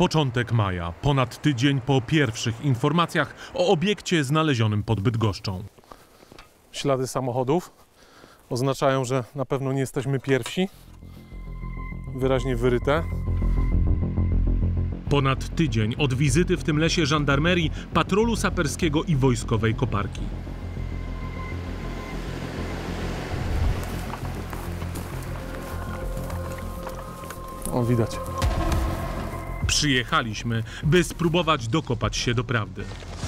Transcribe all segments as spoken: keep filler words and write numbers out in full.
Początek maja, ponad tydzień po pierwszych informacjach o obiekcie znalezionym pod Bydgoszczą. Ślady samochodów oznaczają, że na pewno nie jesteśmy pierwsi. Wyraźnie wyryte. Ponad tydzień od wizyty w tym lesie żandarmerii, patrolu saperskiego i wojskowej koparki. O, widać. Przyjechaliśmy, by spróbować dokopać się do prawdy.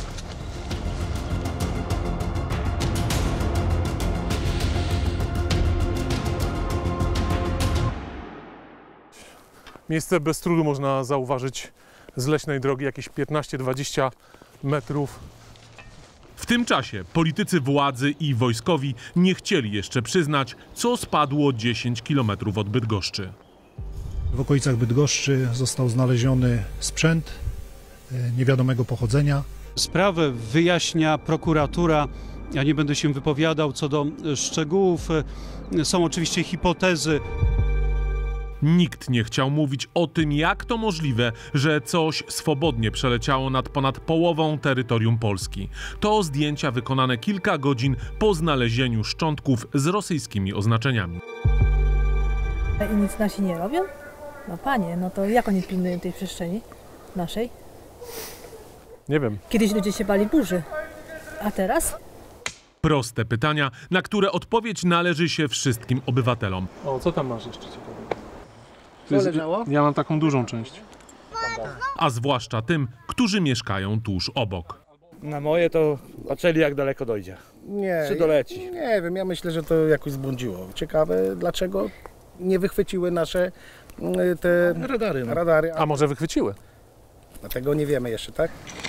Miejsce bez trudu można zauważyć z leśnej drogi, jakieś piętnaście dwadzieścia metrów. W tym czasie politycy władzy i wojskowi nie chcieli jeszcze przyznać, co spadło dziesięć kilometrów od Bydgoszczy. W okolicach Bydgoszczy został znaleziony sprzęt niewiadomego pochodzenia. Sprawę wyjaśnia prokuratura. Ja nie będę się wypowiadał co do szczegółów. Są oczywiście hipotezy. Nikt nie chciał mówić o tym, jak to możliwe, że coś swobodnie przeleciało nad ponad połową terytorium Polski. To zdjęcia wykonane kilka godzin po znalezieniu szczątków z rosyjskimi oznaczeniami. I nic nasi nie robią? No panie, no to jak oni pilnują tej przestrzeni naszej? Nie wiem. Kiedyś ludzie się bali burzy, a teraz? Proste pytania, na które odpowiedź należy się wszystkim obywatelom. O, co tam masz jeszcze ciekawego? Co leżało? Ja mam taką dużą część. A zwłaszcza tym, którzy mieszkają tuż obok. Na moje to patrzyli, jak daleko dojdzie. Nie, Czy doleci? Nie wiem, ja myślę, że to jakoś zbłądziło. Ciekawe, dlaczego nie wychwyciły nasze te Radary. No. radary. A może wychwyciły? Tego nie wiemy jeszcze, tak?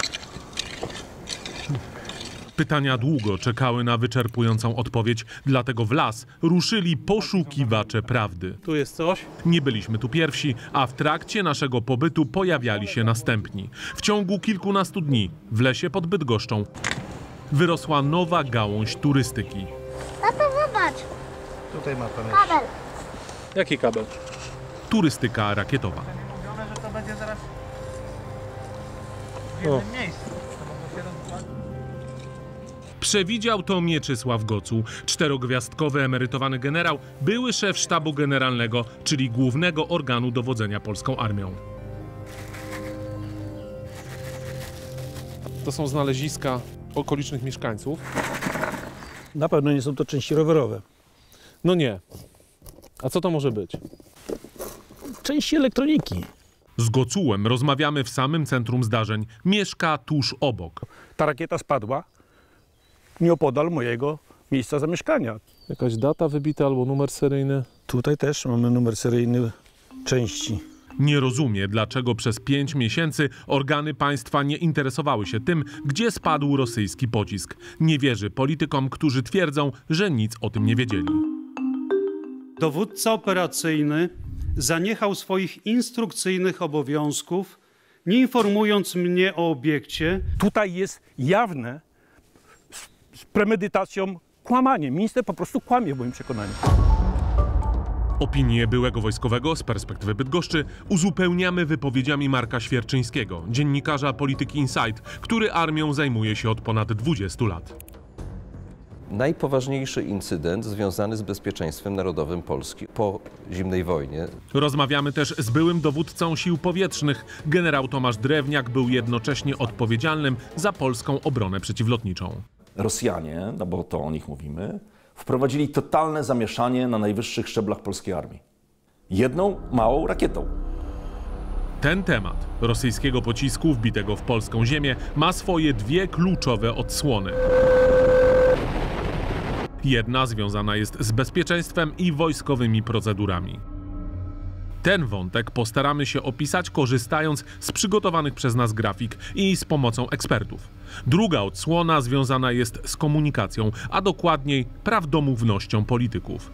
Pytania długo czekały na wyczerpującą odpowiedź, dlatego w las ruszyli poszukiwacze prawdy. Tu jest coś. Nie byliśmy tu pierwsi, a w trakcie naszego pobytu pojawiali się następni. W ciągu kilkunastu dni w lesie pod Bydgoszczą wyrosła nowa gałąź turystyki. Tato, zobacz! Tutaj ma pan. Kabel! Jaki kabel? Turystyka rakietowa. Mówione, że to będzie zaraz w jednym jednym miejscu. Przewidział to Mieczysław Gocuł, czterogwiazdkowy emerytowany generał, były szef sztabu generalnego, czyli głównego organu dowodzenia polską armią. To są znaleziska okolicznych mieszkańców. Na pewno nie są to części rowerowe. No nie. A co to może być? Części elektroniki. Z Gocułem rozmawiamy w samym centrum zdarzeń. Mieszka tuż obok. Ta rakieta spadła nieopodal mojego miejsca zamieszkania. Jakaś data wybita albo numer seryjny? Tutaj też mamy numer seryjny części. Nie rozumie, dlaczego przez pięć miesięcy organy państwa nie interesowały się tym, gdzie spadł rosyjski pocisk. Nie wierzy politykom, którzy twierdzą, że nic o tym nie wiedzieli. Dowódca operacyjny zaniechał swoich instrukcyjnych obowiązków, nie informując mnie o obiekcie. Tutaj jest jawne z premedytacją kłamanie. Minister po prostu kłamie w moim przekonaniu. Opinię byłego wojskowego z perspektywy Bydgoszczy uzupełniamy wypowiedziami Marka Świerczyńskiego, dziennikarza Polityki Insight, który armią zajmuje się od ponad dwudziestu lat. Najpoważniejszy incydent związany z bezpieczeństwem narodowym Polski po zimnej wojnie. Rozmawiamy też z byłym dowódcą sił powietrznych. Generał Tomasz Drewniak był jednocześnie odpowiedzialnym za polską obronę przeciwlotniczą. Rosjanie, no bo to o nich mówimy, wprowadzili totalne zamieszanie na najwyższych szczeblach polskiej armii. Jedną małą rakietą. Ten temat rosyjskiego pocisku wbitego w polską ziemię ma swoje dwie kluczowe odsłony. Jedna związana jest z bezpieczeństwem i wojskowymi procedurami. Ten wątek postaramy się opisać, korzystając z przygotowanych przez nas grafik i z pomocą ekspertów. Druga odsłona związana jest z komunikacją, a dokładniej prawdomównością polityków.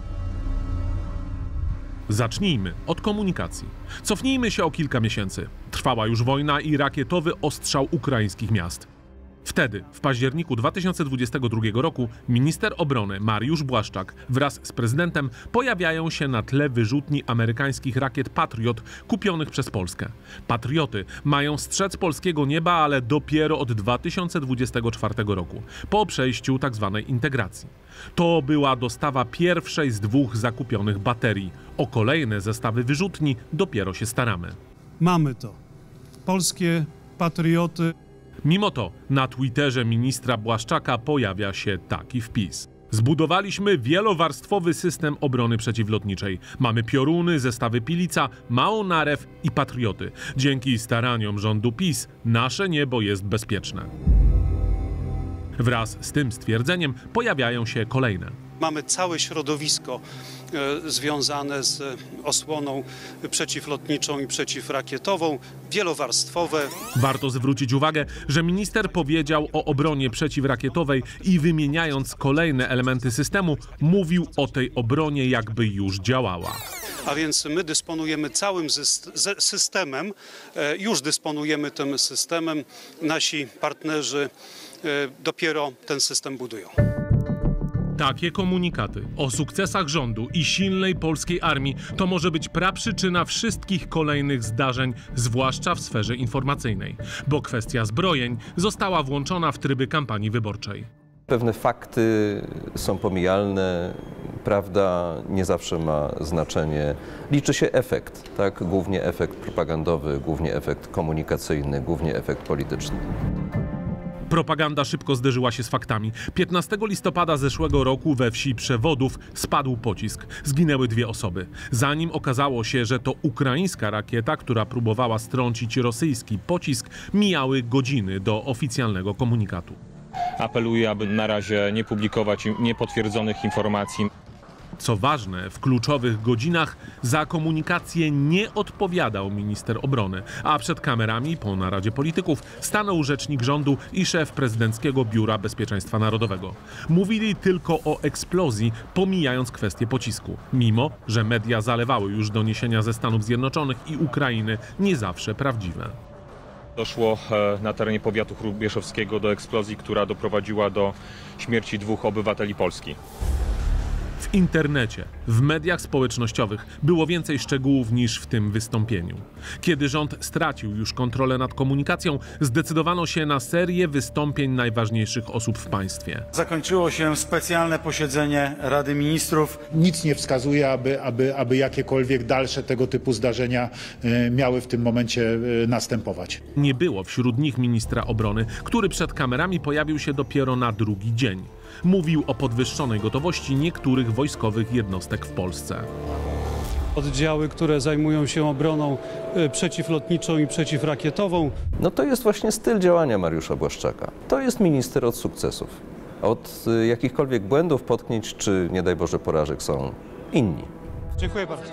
Zacznijmy od komunikacji. Cofnijmy się o kilka miesięcy. Trwała już wojna i rakietowy ostrzał ukraińskich miast. Wtedy, w październiku dwa tysiące dwudziestego drugiego roku, minister obrony Mariusz Błaszczak wraz z prezydentem pojawiają się na tle wyrzutni amerykańskich rakiet Patriot kupionych przez Polskę. Patrioty mają strzec polskiego nieba, ale dopiero od dwa tysiące dwudziestego czwartego roku, po przejściu tzw. integracji. To była dostawa pierwszej z dwóch zakupionych baterii. O kolejne zestawy wyrzutni dopiero się staramy. Mamy to. Polskie Patrioty. Mimo to na Twitterze ministra Błaszczaka pojawia się taki wpis. Zbudowaliśmy wielowarstwowy system obrony przeciwlotniczej. Mamy pioruny, zestawy Pilica, małą narew i Patrioty. Dzięki staraniom rządu PiS nasze niebo jest bezpieczne. Wraz z tym stwierdzeniem pojawiają się kolejne. Mamy całe środowisko e, związane z osłoną przeciwlotniczą i przeciwrakietową, wielowarstwowe. Warto zwrócić uwagę, że minister powiedział o obronie przeciwrakietowej i wymieniając kolejne elementy systemu, mówił o tej obronie, jakby już działała. A więc my dysponujemy całym systemem, e, już dysponujemy tym systemem, nasi partnerzy e, dopiero ten system budują. Takie komunikaty o sukcesach rządu i silnej polskiej armii to może być praprzyczyna wszystkich kolejnych zdarzeń, zwłaszcza w sferze informacyjnej, bo kwestia zbrojeń została włączona w tryby kampanii wyborczej. Pewne fakty są pomijalne, prawda nie zawsze ma znaczenie. Liczy się efekt, tak? Głównie efekt propagandowy, głównie efekt komunikacyjny, głównie efekt polityczny. Propaganda szybko zderzyła się z faktami. piętnastego listopada zeszłego roku we wsi Przewodów spadł pocisk. Zginęły dwie osoby. Zanim okazało się, że to ukraińska rakieta, która próbowała strącić rosyjski pocisk, mijały godziny do oficjalnego komunikatu. Apeluję, aby na razie nie publikować niepotwierdzonych informacji. Co ważne, w kluczowych godzinach za komunikację nie odpowiadał minister obrony, a przed kamerami po naradzie polityków stanął rzecznik rządu i szef prezydenckiego Biura Bezpieczeństwa Narodowego. Mówili tylko o eksplozji, pomijając kwestię pocisku, mimo że media zalewały już doniesienia ze Stanów Zjednoczonych i Ukrainy, nie zawsze prawdziwe. Doszło na terenie powiatu hrubieszowskiego do eksplozji, która doprowadziła do śmierci dwóch obywateli Polski. W internecie, w mediach społecznościowych było więcej szczegółów niż w tym wystąpieniu. Kiedy rząd stracił już kontrolę nad komunikacją, zdecydowano się na serię wystąpień najważniejszych osób w państwie. Zakończyło się specjalne posiedzenie Rady Ministrów. Nic nie wskazuje, aby, aby, aby jakiekolwiek dalsze tego typu zdarzenia e, miały w tym momencie e, następować. Nie było wśród nich ministra obrony, który przed kamerami pojawił się dopiero na drugi dzień. Mówił o podwyższonej gotowości niektórych wojskowych jednostek w Polsce. Oddziały, które zajmują się obroną przeciwlotniczą i przeciwrakietową. No to jest właśnie styl działania Mariusza Błaszczaka. To jest minister od sukcesów. Od jakichkolwiek błędów, potknięć czy nie daj Boże porażek są inni. Dziękuję bardzo.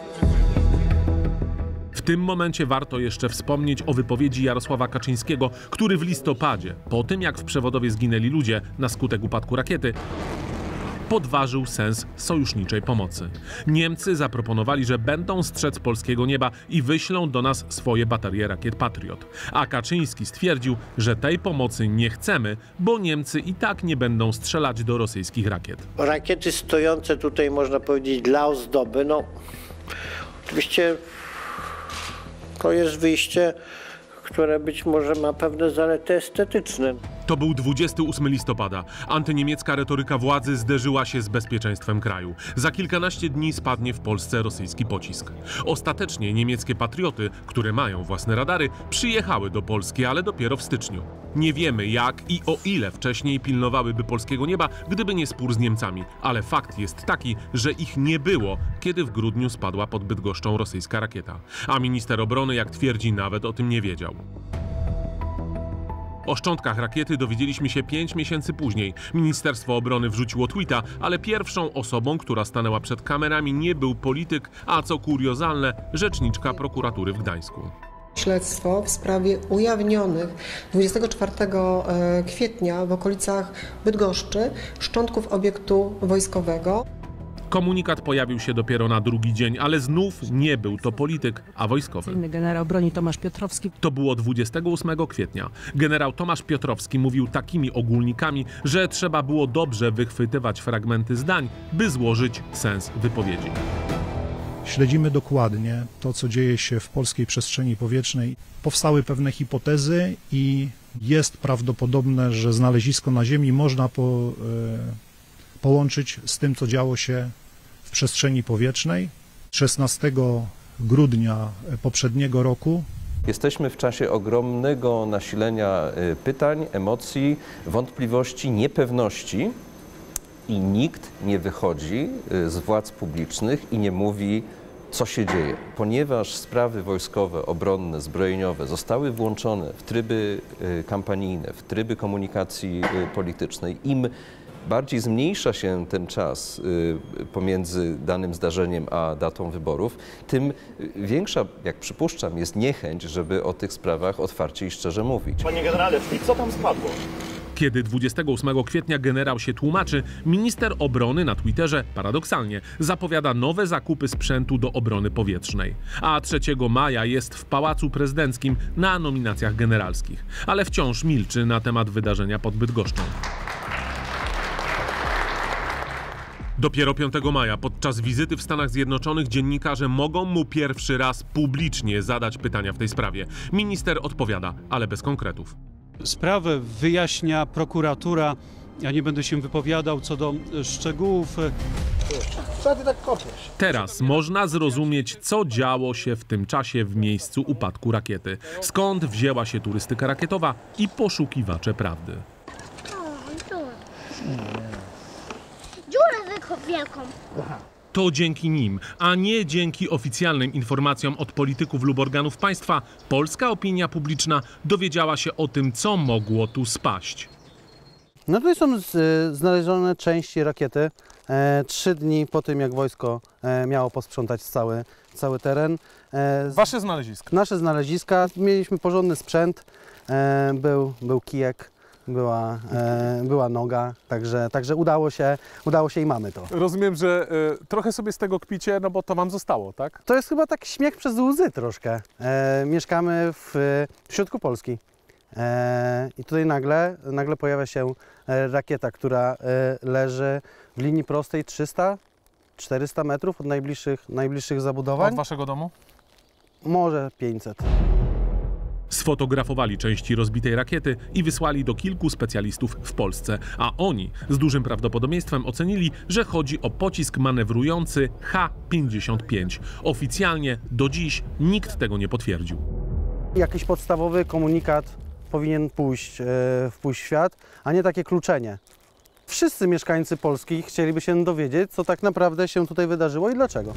W tym momencie warto jeszcze wspomnieć o wypowiedzi Jarosława Kaczyńskiego, który w listopadzie, po tym jak w Przewodowie zginęli ludzie na skutek upadku rakiety, podważył sens sojuszniczej pomocy. Niemcy zaproponowali, że będą strzec polskiego nieba i wyślą do nas swoje baterie rakiet Patriot. A Kaczyński stwierdził, że tej pomocy nie chcemy, bo Niemcy i tak nie będą strzelać do rosyjskich rakiet. Rakiety stojące tutaj, można powiedzieć, dla ozdoby, no oczywiście to jest wyjście, które być może ma pewne zalety estetyczne. To był dwudziestego ósmego listopada. Antyniemiecka retoryka władzy zderzyła się z bezpieczeństwem kraju. Za kilkanaście dni spadnie w Polsce rosyjski pocisk. Ostatecznie niemieckie patrioty, które mają własne radary, przyjechały do Polski, ale dopiero w styczniu. Nie wiemy jak i o ile wcześniej pilnowałyby polskiego nieba, gdyby nie spór z Niemcami. Ale fakt jest taki, że ich nie było, kiedy w grudniu spadła pod Bydgoszczą rosyjska rakieta. A minister obrony, jak twierdzi, nawet o tym nie wiedział. O szczątkach rakiety dowiedzieliśmy się pięć miesięcy później. Ministerstwo Obrony wrzuciło tweeta, ale pierwszą osobą, która stanęła przed kamerami, nie był polityk, a co kuriozalne, rzeczniczka prokuratury w Gdańsku. Śledztwo w sprawie ujawnionych dwudziestego czwartego kwietnia w okolicach Bydgoszczy szczątków obiektu wojskowego. Komunikat pojawił się dopiero na drugi dzień, ale znów nie był to polityk, a wojskowy. Generał broni Tomasz Piotrowski. To było dwudziestego ósmego kwietnia. Generał Tomasz Piotrowski mówił takimi ogólnikami, że trzeba było dobrze wychwytywać fragmenty zdań, by złożyć sens wypowiedzi. Śledzimy dokładnie to, co dzieje się w polskiej przestrzeni powietrznej. Powstały pewne hipotezy i jest prawdopodobne, że znalezisko na Ziemi można po, e, połączyć z tym, co działo się w przestrzeni powietrznej. szesnastego grudnia poprzedniego roku Jesteśmy w czasie ogromnego nasilenia pytań, emocji, wątpliwości, niepewności i nikt nie wychodzi z władz publicznych i nie mówi, co się dzieje. Ponieważ sprawy wojskowe, obronne, zbrojeniowe zostały włączone w tryby kampanijne, w tryby komunikacji politycznej, im bardziej zmniejsza się ten czas pomiędzy danym zdarzeniem a datą wyborów, tym większa, jak przypuszczam, jest niechęć, żeby o tych sprawach otwarcie i szczerze mówić. Panie generale, co tam spadło? Kiedy dwudziestego ósmego kwietnia generał się tłumaczy, minister obrony na Twitterze paradoksalnie zapowiada nowe zakupy sprzętu do obrony powietrznej. A trzeciego maja jest w Pałacu Prezydenckim na nominacjach generalskich, ale wciąż milczy na temat wydarzenia pod Bydgoszczą. Dopiero piątego maja podczas wizyty w Stanach Zjednoczonych dziennikarze mogą mu pierwszy raz publicznie zadać pytania w tej sprawie. Minister odpowiada, ale bez konkretów. Sprawę wyjaśnia prokuratura. Ja nie będę się wypowiadał co do szczegółów. Co ty tak kopiesz? Teraz można zrozumieć, co działo się w tym czasie w miejscu upadku rakiety. Skąd wzięła się turystyka rakietowa i poszukiwacze prawdy. Dziurę wielką. To dzięki nim, a nie dzięki oficjalnym informacjom od polityków lub organów państwa, polska opinia publiczna dowiedziała się o tym, co mogło tu spaść. No tutaj są z, znalezione części rakiety e, trzy dni po tym, jak wojsko e, miało posprzątać cały, cały teren. E, Wasze znaleziska? Nasze znaleziska. Mieliśmy porządny sprzęt, e, był, był kijek. Była, e, była noga, także, także udało się, udało się i mamy to. Rozumiem, że e, trochę sobie z tego kpicie, no bo to wam zostało, tak? To jest chyba tak śmiech przez łzy troszkę. E, mieszkamy w, w środku Polski e, i tutaj nagle, nagle pojawia się rakieta, która e, leży w linii prostej trzysta czterysta metrów od najbliższych, najbliższych zabudowań. Od waszego domu? Może pięćset. Sfotografowali części rozbitej rakiety i wysłali do kilku specjalistów w Polsce, a oni z dużym prawdopodobieństwem ocenili, że chodzi o pocisk manewrujący H pięćdziesiąt pięć. Oficjalnie do dziś nikt tego nie potwierdził. Jakiś podstawowy komunikat powinien pójść, e, pójść w świat, a nie takie kluczenie. Wszyscy mieszkańcy Polski chcieliby się dowiedzieć, co tak naprawdę się tutaj wydarzyło i dlaczego.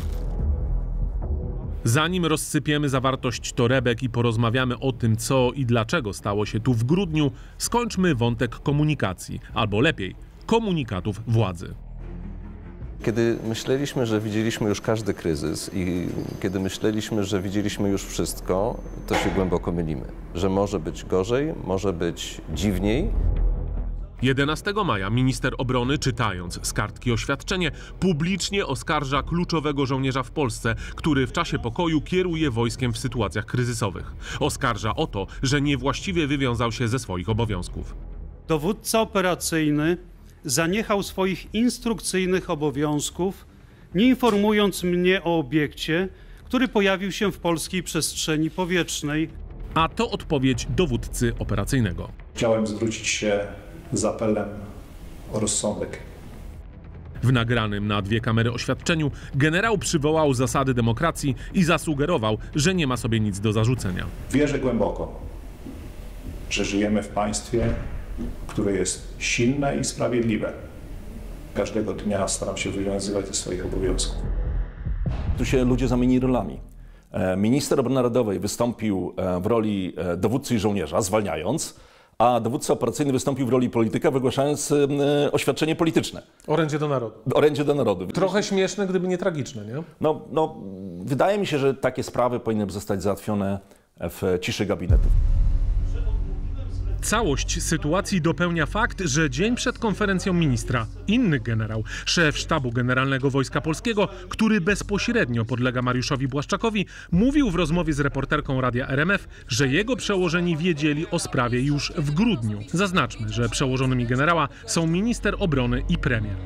Zanim rozsypiemy zawartość torebek i porozmawiamy o tym, co i dlaczego stało się tu w grudniu, skończmy wątek komunikacji, albo lepiej, komunikatów władzy. Kiedy myśleliśmy, że widzieliśmy już każdy kryzys i kiedy myśleliśmy, że widzieliśmy już wszystko, to się głęboko mylimy. Że może być gorzej, może być dziwniej. jedenastego maja minister obrony, czytając z kartki oświadczenie, publicznie oskarża kluczowego żołnierza w Polsce, który w czasie pokoju kieruje wojskiem w sytuacjach kryzysowych. Oskarża o to, że niewłaściwie wywiązał się ze swoich obowiązków. Dowódca operacyjny zaniechał swoich instrukcyjnych obowiązków, nie informując mnie o obiekcie, który pojawił się w polskiej przestrzeni powietrznej. A to odpowiedź dowódcy operacyjnego. Chciałem zwrócić się z apelem o rozsądek. W nagranym na dwie kamery oświadczeniu generał przywołał zasady demokracji i zasugerował, że nie ma sobie nic do zarzucenia. Wierzę głęboko, że żyjemy w państwie, które jest silne i sprawiedliwe. Każdego dnia staram się wywiązywać ze swoich obowiązków. Tu się ludzie zamienili rolami. Minister obrony narodowej wystąpił w roli dowódcy i żołnierza, zwalniając, a dowódca operacyjny wystąpił w roli polityka, wygłaszając e, oświadczenie polityczne. Orędzie do narodu. Orędzie do narodu. Trochę śmieszne, gdyby nie tragiczne, nie? No, no, wydaje mi się, że takie sprawy powinny zostać załatwione w ciszy gabinetów. Całość sytuacji dopełnia fakt, że dzień przed konferencją ministra inny generał, szef Sztabu Generalnego Wojska Polskiego, który bezpośrednio podlega Mariuszowi Błaszczakowi, mówił w rozmowie z reporterką Radia R M F, że jego przełożeni wiedzieli o sprawie już w grudniu. Zaznaczmy, że przełożonymi generała są minister obrony i premier.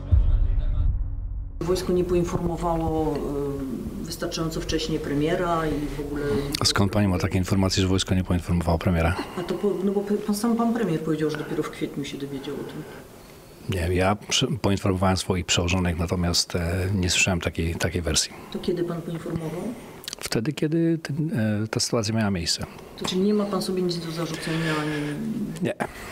Wojsko nie poinformowało wystarczająco wcześnie premiera i w ogóle... A skąd pani ma takie informacje, że wojsko nie poinformowało premiera? A to po, no bo pan, sam pan premier powiedział, że dopiero w kwietniu się dowiedział o tym. Nie, ja poinformowałem swoich przełożonych, natomiast e, nie słyszałem takiej, takiej wersji. To kiedy pan poinformował? Wtedy, kiedy ten, e, ta sytuacja miała miejsce. To czyli nie ma pan sobie nic do zarzucenia ani... Nie.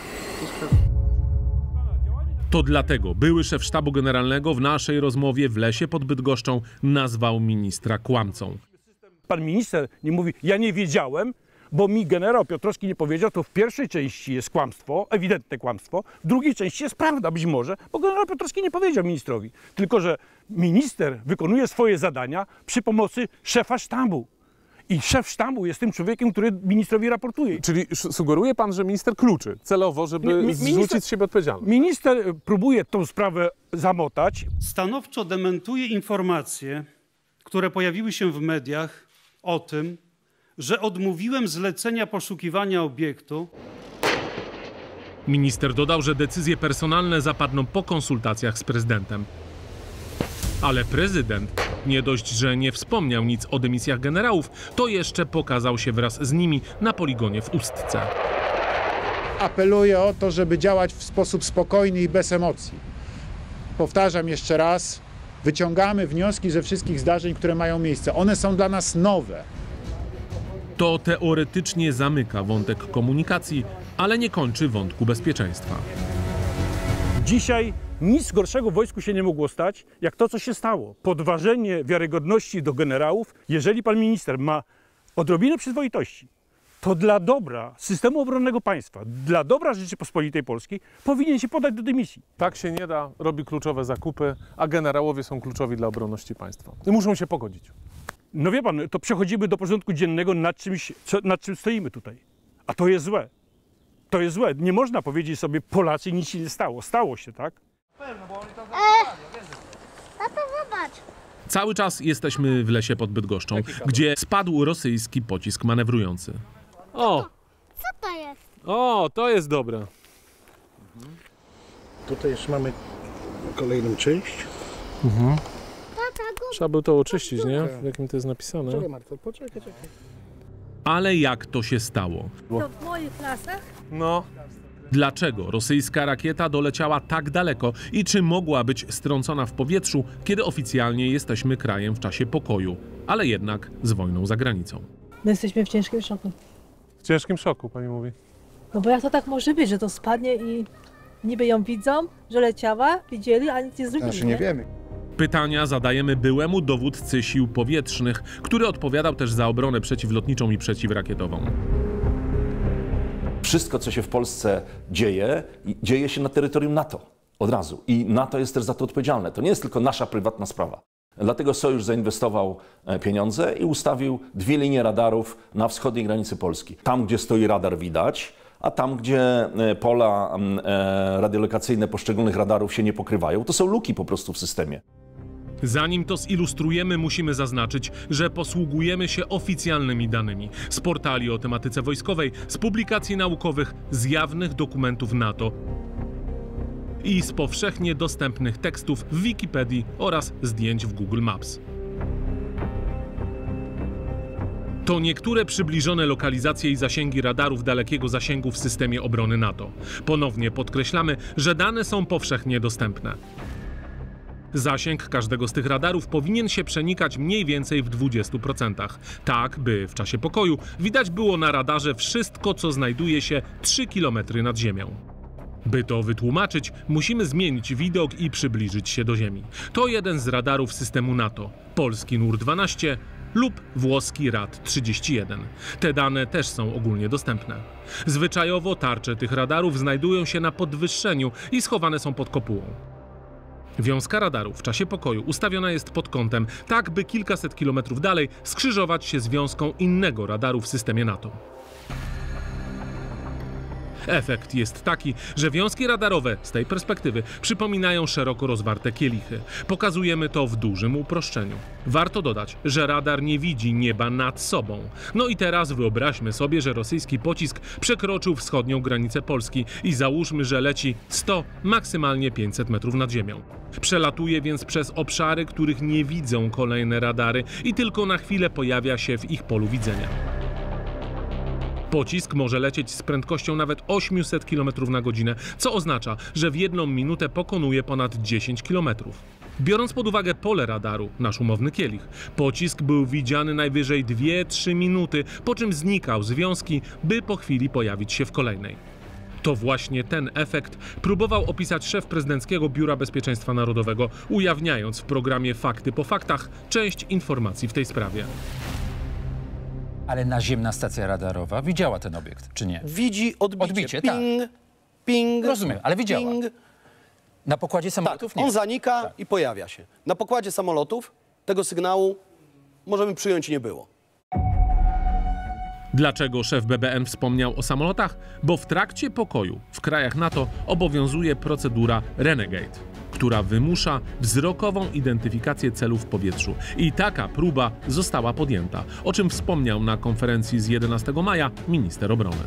To dlatego były szef Sztabu Generalnego w naszej rozmowie w Lesie pod Bydgoszczą nazwał ministra kłamcą. Pan minister nie mówi, ja nie wiedziałem, bo mi generał Piotrowski nie powiedział, to w pierwszej części jest kłamstwo, ewidentne kłamstwo, w drugiej części jest prawda być może, bo generał Piotrowski nie powiedział ministrowi. Tylko że minister wykonuje swoje zadania przy pomocy szefa sztabu. I szef sztabu jest tym człowiekiem, który ministrowi raportuje. Czyli sugeruje pan, że minister kluczy celowo, żeby mi, mi, zrzucić minister, z siebie odpowiedzialność? Minister próbuje tą sprawę zamotać. Stanowczo dementuje informacje, które pojawiły się w mediach o tym, że odmówiłem zlecenia poszukiwania obiektu. Minister dodał, że decyzje personalne zapadną po konsultacjach z prezydentem. Ale prezydent nie dość, że nie wspomniał nic o dymisjach generałów, to jeszcze pokazał się wraz z nimi na poligonie w Ustce. Apeluję o to, żeby działać w sposób spokojny i bez emocji. Powtarzam jeszcze raz, wyciągamy wnioski ze wszystkich zdarzeń, które mają miejsce. One są dla nas nowe. To teoretycznie zamyka wątek komunikacji, ale nie kończy wątku bezpieczeństwa. Dzisiaj nic gorszego w wojsku się nie mogło stać, jak to, co się stało. Podważenie wiarygodności do generałów. Jeżeli pan minister ma odrobinę przyzwoitości, to dla dobra systemu obronnego państwa, dla dobra Rzeczypospolitej Polskiej powinien się podać do dymisji. Tak się nie da, robi kluczowe zakupy, a generałowie są kluczowi dla obronności państwa. I muszą się pogodzić. No wie pan, to przechodzimy do porządku dziennego, nad, czymś, co, nad czym stoimy tutaj. A to jest złe. To jest złe. Nie można powiedzieć sobie, Polacy, nic się nie stało. Stało się, tak? Tato, zobacz. Cały czas jesteśmy w Lesie pod Bydgoszczą, gdzie spadł rosyjski pocisk manewrujący. O! Co to jest? O, to jest dobre. Mhm. Tutaj jeszcze mamy kolejną część. Mhm. Tata, go... Trzeba by to oczyścić, nie? W jakim to jest napisane. Czekaj, Marta, poczekaj, czekaj. Ale jak to się stało? To w moich klasach? No. Dlaczego rosyjska rakieta doleciała tak daleko i czy mogła być strącona w powietrzu, kiedy oficjalnie jesteśmy krajem w czasie pokoju, ale jednak z wojną za granicą? My jesteśmy w ciężkim szoku. W ciężkim szoku, pani mówi. No bo jak to tak może być, że to spadnie i niby ją widzą, że leciała, widzieli, a nic nie zrobili. Znaczy nie wiemy. Pytania zadajemy byłemu dowódcy sił powietrznych, który odpowiadał też za obronę przeciwlotniczą i przeciwrakietową. Wszystko, co się w Polsce dzieje, dzieje się na terytorium NATO od razu. I NATO jest też za to odpowiedzialne. To nie jest tylko nasza prywatna sprawa. Dlatego Sojusz zainwestował pieniądze i ustawił dwie linie radarów na wschodniej granicy Polski. Tam, gdzie stoi radar, widać, a tam, gdzie pola radiolokacyjne poszczególnych radarów się nie pokrywają, to są luki po prostu w systemie. Zanim to zilustrujemy, musimy zaznaczyć, że posługujemy się oficjalnymi danymi z portali o tematyce wojskowej, z publikacji naukowych, z jawnych dokumentów NATO i z powszechnie dostępnych tekstów w Wikipedii oraz zdjęć w Google Maps. To niektóre przybliżone lokalizacje i zasięgi radarów dalekiego zasięgu w systemie obrony NATO. Ponownie podkreślamy, że dane są powszechnie dostępne. Zasięg każdego z tych radarów powinien się przenikać mniej więcej w dwudziestu procentach, tak by w czasie pokoju widać było na radarze wszystko, co znajduje się trzy kilometry nad ziemią. By to wytłumaczyć, musimy zmienić widok i przybliżyć się do Ziemi. To jeden z radarów systemu NATO, polski N U R dwanaście lub włoski Rad trzydzieści jeden. Te dane też są ogólnie dostępne. Zwyczajowo tarcze tych radarów znajdują się na podwyższeniu i schowane są pod kopułą. Wiązka radarów w czasie pokoju ustawiona jest pod kątem, tak by kilkaset kilometrów dalej skrzyżować się z wiązką innego radaru w systemie NATO. Efekt jest taki, że wiązki radarowe z tej perspektywy przypominają szeroko rozwarte kielichy. Pokazujemy to w dużym uproszczeniu. Warto dodać, że radar nie widzi nieba nad sobą. No i teraz wyobraźmy sobie, że rosyjski pocisk przekroczył wschodnią granicę Polski i załóżmy, że leci sto, maksymalnie pięćset metrów nad ziemią. Przelatuje więc przez obszary, których nie widzą kolejne radary i tylko na chwilę pojawia się w ich polu widzenia. Pocisk może lecieć z prędkością nawet osiemset kilometrów na godzinę, co oznacza, że w jedną minutę pokonuje ponad dziesięć kilometrów. Biorąc pod uwagę pole radaru, nasz umowny kielich, pocisk był widziany najwyżej dwie trzy minuty, po czym znikał z wiązki, by po chwili pojawić się w kolejnej. To właśnie ten efekt próbował opisać szef prezydenckiego Biura Bezpieczeństwa Narodowego, ujawniając w programie Fakty po faktach część informacji w tej sprawie. Ale naziemna stacja radarowa widziała ten obiekt, czy nie? Widzi odbicie. Odbicie, ping, tak. Ping, Rozumiem, ale widziała. Ping. Na pokładzie samolotów tak, nie. on zanika tak. i pojawia się. Na pokładzie samolotów tego sygnału możemy przyjąć nie było. Dlaczego szef B B N wspomniał o samolotach? Bo w trakcie pokoju w krajach NATO obowiązuje procedura Renegade, która wymusza wzrokową identyfikację celów w powietrzu. I taka próba została podjęta, o czym wspomniał na konferencji z jedenastego maja minister obrony.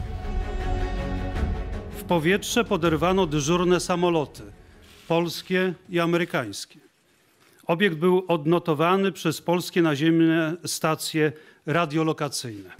W powietrze poderwano dyżurne samoloty, polskie i amerykańskie. Obiekt był odnotowany przez polskie naziemne stacje radiolokacyjne.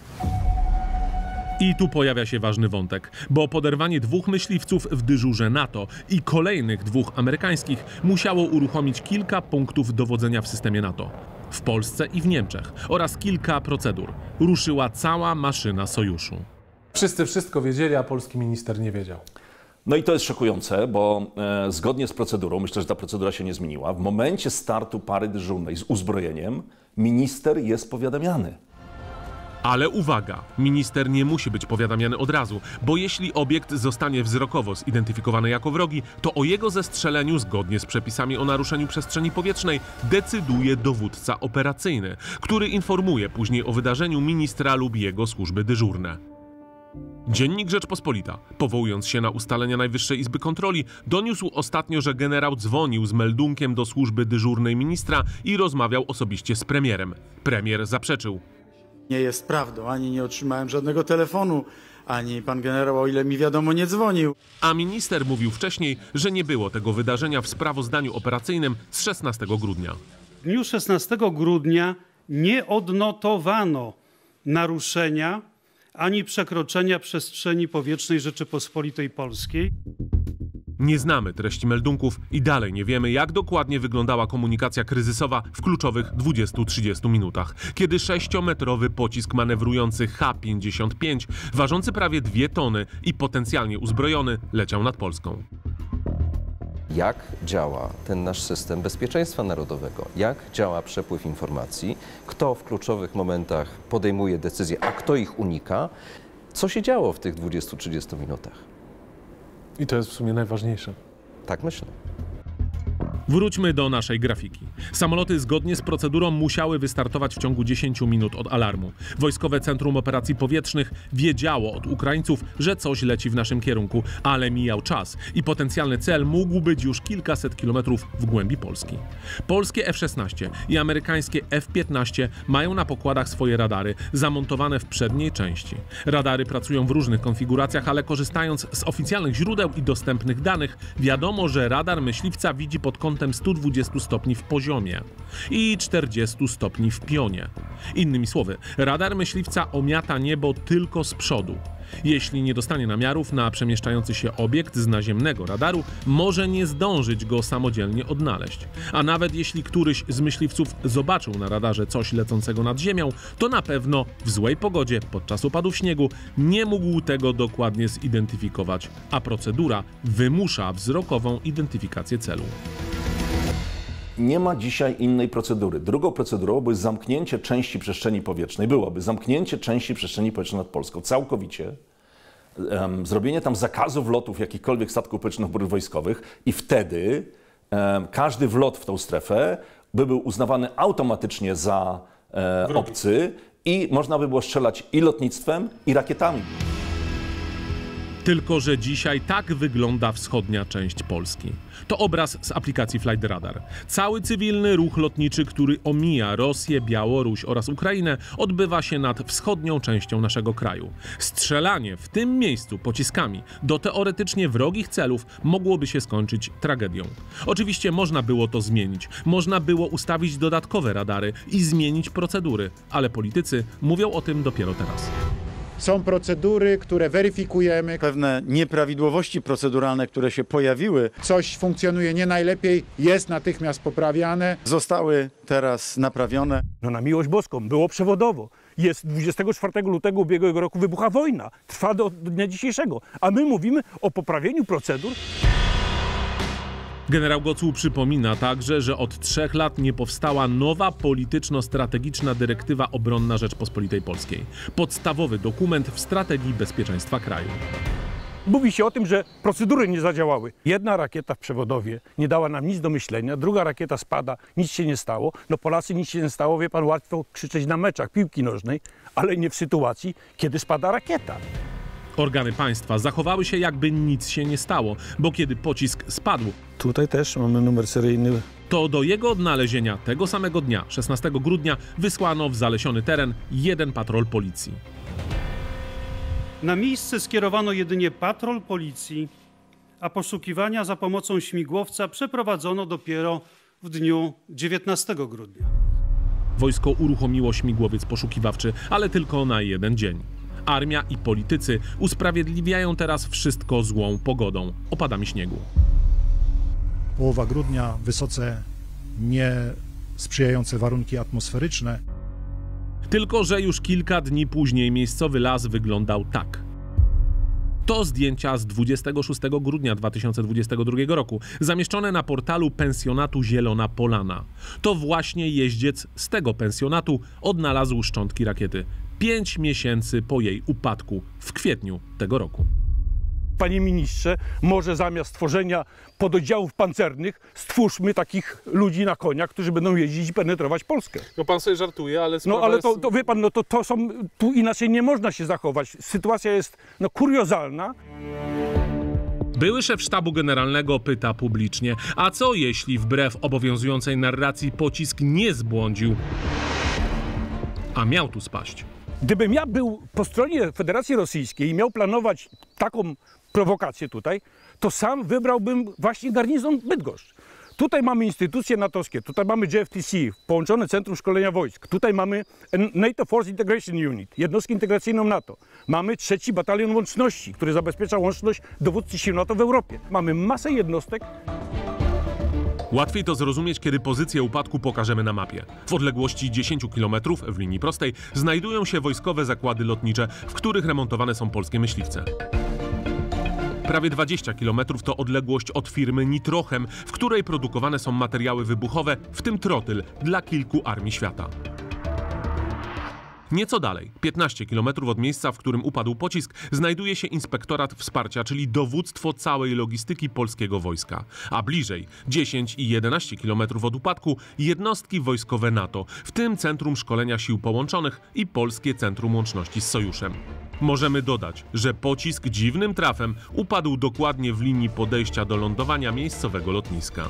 I tu pojawia się ważny wątek, bo poderwanie dwóch myśliwców w dyżurze NATO i kolejnych dwóch amerykańskich musiało uruchomić kilka punktów dowodzenia w systemie NATO. W Polsce i w Niemczech oraz kilka procedur. Ruszyła cała maszyna sojuszu. Wszyscy wszystko wiedzieli, a polski minister nie wiedział. No i to jest szokujące, bo e, zgodnie z procedurą, myślę, że ta procedura się nie zmieniła, w momencie startu pary dyżurnej z uzbrojeniem minister jest powiadamiany. Ale uwaga, minister nie musi być powiadamiany od razu, bo jeśli obiekt zostanie wzrokowo zidentyfikowany jako wrogi, to o jego zestrzeleniu zgodnie z przepisami o naruszeniu przestrzeni powietrznej decyduje dowódca operacyjny, który informuje później o wydarzeniu ministra lub jego służby dyżurne. Dziennik Rzeczpospolita, powołując się na ustalenia Najwyższej Izby Kontroli, doniósł ostatnio, że generał dzwonił z meldunkiem do służby dyżurnej ministra i rozmawiał osobiście z premierem. Premier zaprzeczył. Nie jest prawdą, ani nie otrzymałem żadnego telefonu, ani pan generał, o ile mi wiadomo, nie dzwonił. A minister mówił wcześniej, że nie było tego wydarzenia w sprawozdaniu operacyjnym z szesnastego grudnia. W dniu szesnastego grudnia nie odnotowano naruszenia ani przekroczenia przestrzeni powietrznej Rzeczypospolitej Polskiej. Nie znamy treści meldunków i dalej nie wiemy, jak dokładnie wyglądała komunikacja kryzysowa w kluczowych dwudziestu trzydziestu minutach, kiedy sześciometrowy pocisk manewrujący H pięćdziesiąt pięć, ważący prawie dwie tony i potencjalnie uzbrojony, leciał nad Polską. Jak działa ten nasz system bezpieczeństwa narodowego? Jak działa przepływ informacji? Kto w kluczowych momentach podejmuje decyzje, a kto ich unika? Co się działo w tych dwudziestu trzydziestu minutach? I to jest w sumie najważniejsze. Tak myślę. Wróćmy do naszej grafiki. Samoloty zgodnie z procedurą musiały wystartować w ciągu dziesięciu minut od alarmu. Wojskowe Centrum Operacji Powietrznych wiedziało od Ukraińców, że coś leci w naszym kierunku, ale mijał czas i potencjalny cel mógł być już kilkaset kilometrów w głębi Polski. Polskie F szesnaście i amerykańskie F piętnaście mają na pokładach swoje radary, zamontowane w przedniej części. Radary pracują w różnych konfiguracjach, ale korzystając z oficjalnych źródeł i dostępnych danych, wiadomo, że radar myśliwca widzi pod kątem sto dwadzieścia stopni w poziomie i czterdzieści stopni w pionie. Innymi słowy, radar myśliwca omiata niebo tylko z przodu. Jeśli nie dostanie namiarów na przemieszczający się obiekt z naziemnego radaru, może nie zdążyć go samodzielnie odnaleźć. A nawet jeśli któryś z myśliwców zobaczył na radarze coś lecącego nad ziemią, to na pewno w złej pogodzie, podczas opadów śniegu, nie mógł tego dokładnie zidentyfikować, a procedura wymusza wzrokową identyfikację celu. Nie ma dzisiaj innej procedury. Drugą procedurą byłoby zamknięcie części przestrzeni powietrznej. Byłoby zamknięcie części przestrzeni powietrznej nad Polską całkowicie, um, zrobienie tam zakazu wlotów jakichkolwiek statków powietrznych wojskowych i wtedy um, każdy wlot w tą strefę by był uznawany automatycznie za e, obcy i można by było strzelać i lotnictwem, i rakietami. Tylko że dzisiaj tak wygląda wschodnia część Polski. To obraz z aplikacji Flight Radar. Cały cywilny ruch lotniczy, który omija Rosję, Białoruś oraz Ukrainę, odbywa się nad wschodnią częścią naszego kraju. Strzelanie w tym miejscu pociskami do teoretycznie wrogich celów mogłoby się skończyć tragedią. Oczywiście można było to zmienić. Można było ustawić dodatkowe radary i zmienić procedury, ale politycy mówią o tym dopiero teraz. Są procedury, które weryfikujemy. Pewne nieprawidłowości proceduralne, które się pojawiły. Coś funkcjonuje nie najlepiej, jest natychmiast poprawiane. Zostały teraz naprawione. No na miłość boską, było przewodowo. Jest dwudziestego czwartego lutego ubiegłego roku wybucha wojna. Trwa do dnia dzisiejszego. A my mówimy o poprawieniu procedur. Generał Gocuł przypomina także, że od trzech lat nie powstała nowa polityczno-strategiczna dyrektywa obronna Rzeczpospolitej Polskiej. Podstawowy dokument w strategii bezpieczeństwa kraju. Mówi się o tym, że procedury nie zadziałały. Jedna rakieta w przewodowie nie dała nam nic do myślenia, druga rakieta spada, nic się nie stało. No Polacy nic się nie stało, wie pan, łatwo krzyczeć na meczach piłki nożnej, ale nie w sytuacji, kiedy spada rakieta. Organy państwa zachowały się, jakby nic się nie stało, bo kiedy pocisk spadł, tutaj też mamy numer seryjny, to do jego odnalezienia tego samego dnia, szesnastego grudnia, wysłano w zalesiony teren jeden patrol policji. Na miejsce skierowano jedynie patrol policji, a poszukiwania za pomocą śmigłowca przeprowadzono dopiero w dniu dziewiętnastego grudnia. Wojsko uruchomiło śmigłowiec poszukiwawczy, ale tylko na jeden dzień. Armia i politycy usprawiedliwiają teraz wszystko złą pogodą, opadami śniegu. Połowa grudnia, wysoce niesprzyjające warunki atmosferyczne. Tylko że już kilka dni później miejscowy las wyglądał tak. To zdjęcia z dwudziestego szóstego grudnia dwa tysiące dwudziestego drugiego roku, zamieszczone na portalu pensjonatu Zielona Polana. To właśnie jeździec z tego pensjonatu odnalazł szczątki rakiety. Pięć miesięcy po jej upadku w kwietniu tego roku. Panie ministrze, może zamiast tworzenia pododdziałów pancernych stwórzmy takich ludzi na koniach, którzy będą jeździć i penetrować Polskę. No pan sobie żartuje, ale No ale to, jest... to wie pan, no to, to są, tu inaczej nie można się zachować. Sytuacja jest no kuriozalna. Były szef sztabu generalnego pyta publicznie, a co jeśli wbrew obowiązującej narracji pocisk nie zbłądził, a miał tu spaść? Gdybym ja był po stronie Federacji Rosyjskiej i miał planować taką prowokację tutaj, to sam wybrałbym właśnie garnizon Bydgoszcz. Tutaj mamy instytucje natowskie, tutaj mamy J F T C, Połączone Centrum Szkolenia Wojsk, tutaj mamy NATO Force Integration Unit, jednostkę integracyjną NATO. Mamy trzeci Batalion Łączności, który zabezpiecza łączność dowódcy sił NATO w Europie. Mamy masę jednostek. Łatwiej to zrozumieć, kiedy pozycję upadku pokażemy na mapie. W odległości dziesięciu kilometrów w linii prostej znajdują się wojskowe zakłady lotnicze, w których remontowane są polskie myśliwce. Prawie dwadzieścia kilometrów to odległość od firmy Nitrochem, w której produkowane są materiały wybuchowe, w tym trotyl, dla kilku armii świata. Nieco dalej, piętnaście kilometrów od miejsca, w którym upadł pocisk, znajduje się Inspektorat Wsparcia, czyli dowództwo całej logistyki polskiego wojska. A bliżej, dziesięć i jedenaście kilometrów od upadku, jednostki wojskowe NATO, w tym Centrum Szkolenia Sił Połączonych i Polskie Centrum Łączności z Sojuszem. Możemy dodać, że pocisk dziwnym trafem upadł dokładnie w linii podejścia do lądowania miejscowego lotniska.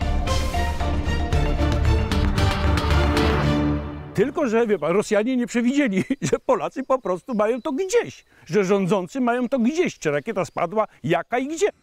Tylko że wie pan, Rosjanie nie przewidzieli, że Polacy po prostu mają to gdzieś, że rządzący mają to gdzieś, czy rakieta spadła, jaka i gdzie.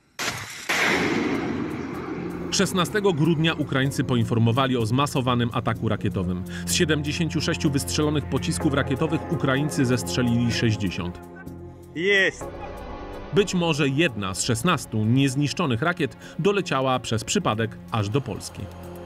szesnastego grudnia Ukraińcy poinformowali o zmasowanym ataku rakietowym. Z siedemdziesięciu sześciu wystrzelonych pocisków rakietowych Ukraińcy zestrzelili sześćdziesiąt. Jest! Być może jedna z szesnastu niezniszczonych rakiet doleciała przez przypadek aż do Polski.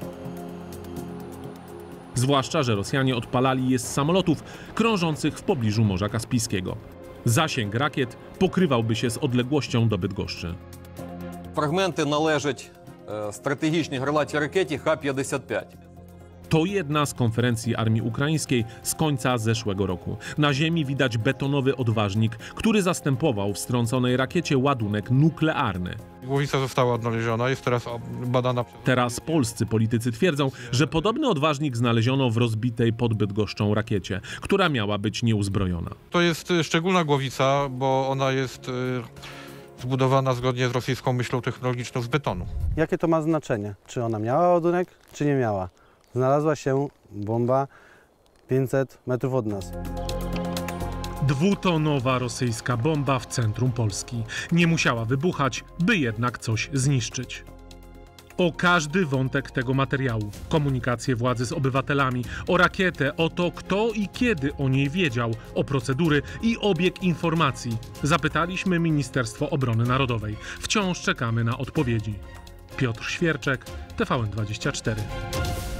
Zwłaszcza, że Rosjanie odpalali je z samolotów krążących w pobliżu Morza Kaspijskiego. Zasięg rakiet pokrywałby się z odległością do Bydgoszczy. Fragmenty належать strategicznej гарматній rakiecie Х pięćdziesiąt pięć. To jedna z konferencji armii ukraińskiej z końca zeszłego roku. Na ziemi widać betonowy odważnik, który zastępował w strąconej rakiecie ładunek nuklearny. Głowica została odnaleziona, jest teraz badana. Teraz polscy politycy twierdzą, że podobny odważnik znaleziono w rozbitej pod Bydgoszczą rakiecie, która miała być nieuzbrojona. To jest szczególna głowica, bo ona jest zbudowana zgodnie z rosyjską myślą technologiczną z betonu. Jakie to ma znaczenie? Czy ona miała ładunek, czy nie miała? Znalazła się bomba pięćset metrów od nas. Dwutonowa rosyjska bomba w centrum Polski. Nie musiała wybuchać, by jednak coś zniszczyć. O każdy wątek tego materiału, komunikację władzy z obywatelami, o rakietę, o to, kto i kiedy o niej wiedział, o procedury i obieg informacji, zapytaliśmy Ministerstwo Obrony Narodowej. Wciąż czekamy na odpowiedzi. Piotr Świerczek, T V N dwadzieścia cztery.